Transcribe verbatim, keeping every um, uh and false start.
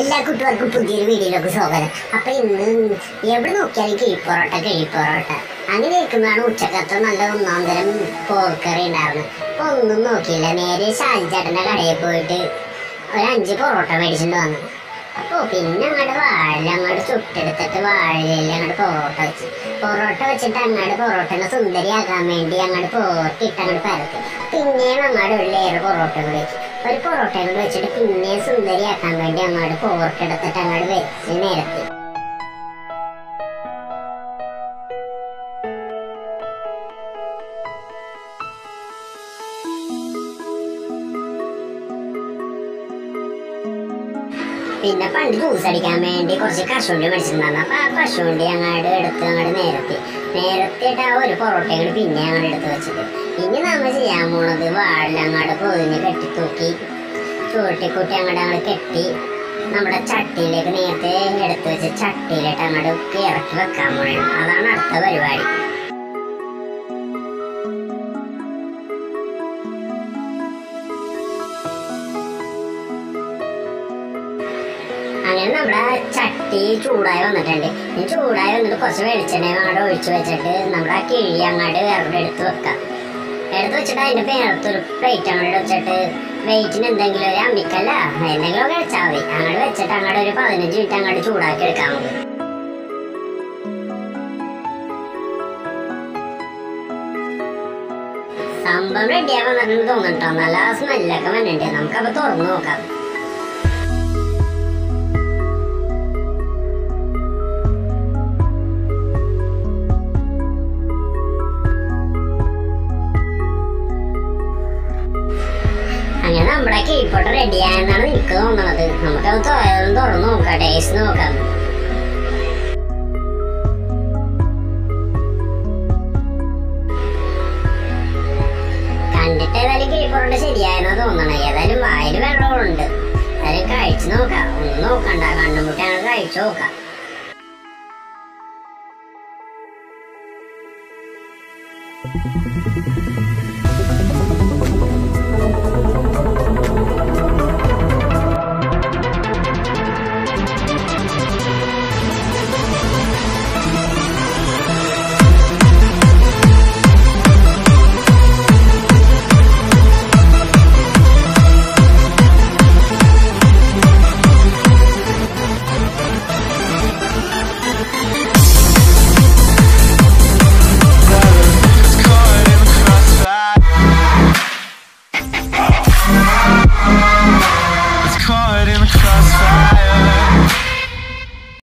എല്ലാ കുട്ടികൾക്കും പുതിയൊരു വീഡിയോയിലേക്ക് സ്വാഗതം. അപ്പൊ ഇന്ന് എവിടെ നോക്കിയാലും കിഴിപ്പൊറോട്ട കിഴിപ്പൊറോട്ട അങ്ങനെ ഇരിക്കുമ്പോഴാണ് ഉച്ചക്കത്തെ നല്ല ഒന്നാന്തരം പോർക്കറി ഉണ്ടായിരുന്നത്. അപ്പൊ ഒന്നും നോക്കിയില്ല, നേരെ ഷാജിച്ചേട്ടൻ്റെ കടയിൽ പോയിട്ട് ഒരു അഞ്ച് പൊറോട്ട മേടിച്ചിട്ട് വന്നു. അപ്പോൾ പിന്നെ അങ്ങോട്ട് വാഴ അങ്ങോട്ട് ചുട്ടെടുത്തിട്ട് വാഴയിൽ അങ്ങോട്ട് പൊറോട്ട വെച്ച് പൊറോട്ട വെച്ചിട്ട് അങ്ങോട്ട് പൊറോട്ടനെ സുന്ദരിയാക്കാൻ വേണ്ടി അങ്ങോട്ട് പോർക്കിട്ട് അങ്ങോട്ട് പരത്തി പിന്നെയും അങ്ങോട്ട് ഒരു ലെയർ പൊറോട്ടകൾ വെച്ചു. ഒരു പൊറോട്ടകൾ വെച്ചിട്ട് പിന്നെയും സുന്ദരിയാക്കാൻ വേണ്ടി അങ്ങോട്ട് പോർക്കെടുത്തിട്ട് അങ്ങോട്ട് വെച്ച് നിരത്തി. പിന്നെ പണ്ട് ജ്യൂസ് അടിക്കാൻ വേണ്ടി കുറച്ച് കശുവണ്ടി മേടിച്ചിട്ടുണ്ടായിരുന്നു. അപ്പൊ ആ കശുവണ്ടി അങ്ങോട്ട് എടുത്ത് അങ്ങോട്ട് നേരത്തി നേരത്തിയിട്ട് ആ ഒരു പൊറോട്ട അങ്ങോട്ട് പിന്നെ അങ്ങോട്ട് എടുത്ത് വെച്ചിട്ട് ഇനി നമ്മൾ ചെയ്യാൻ പോണത് വാഴ അങ്ങോട്ട് പൊതിഞ്ഞ് കെട്ടി തൂക്കി ചൂട്ടിക്കൂട്ടി അങ്ങോട്ട് അങ്ങോട്ട് കെട്ടി നമ്മുടെ ചട്ടിയിലേക്ക് നേരത്തെ എടുത്ത് വെച്ച് ചട്ടിയിലിട്ട് അങ്ങോട്ട് ഇറക്കി വെക്കാൻ പോകണം. അതാണ് അടുത്ത പരിപാടി. അങ്ങനെ നമ്മുടെ ചട്ടി ചൂടായി വന്നിട്ടുണ്ട്. ഈ ചൂടായി വന്നിട്ട് കുറച്ച് വെളിച്ചെണ്ണ അങ്ങോട്ട് ഒഴിച്ചു വെച്ചിട്ട് നമ്മുടെ ആ കിഴി അങ്ങോട്ട് വേറെ എടുത്ത് വെക്കാം. എടുത്ത് വെച്ചിട്ട് അതിൻ്റെ പേരത്തൊരു പ്ലേറ്റ് അങ്ങോട്ട് വെച്ചിട്ട് വെയിറ്റിന് എന്തെങ്കിലും ഒരു അമ്മിക്കല്ല എന്തെങ്കിലും ഒക്കെ വെച്ചാൽ മതി. അങ്ങോട്ട് വെച്ചിട്ട് അങ്ങോട്ട് ഒരു പതിനഞ്ച് മിനിറ്റ് അങ്ങോട്ട് ചൂടാക്കി എടുക്കാൻ മതി. സംഭവം റെഡിയായി വന്നിട്ടുണ്ട് തോന്നിട്ടോ. നല്ല സ്മെല്ലൊക്കെ വന്നിട്ടുണ്ട്. നമുക്കപ്പോൾ തുറന്നു നോക്കാം. അങ്ങനെ നമ്മുടെ കിഴിപ്പൊറോട്ട റെഡിയായെന്നാണ് എനിക്ക് തോന്നുന്നത്. നമുക്കത് തുറന്നു നോക്കാം, ടേസ്റ്റ് നോക്കാം. കണ്ടിട്ട് ഏതായാലും കിഴിപ്പൊറോട്ട ശരിയായെന്നാ തോന്നണേ. ഏതായാലും വായിൽ വെള്ളമുണ്ട്. ഏതായാലും കഴിച്ചു നോക്കാം. ഒന്നും നോക്കണ്ട, കണ്ണുമുട്ടി ഞങ്ങൾ കഴിച്ചു നോക്കാം. Thank you.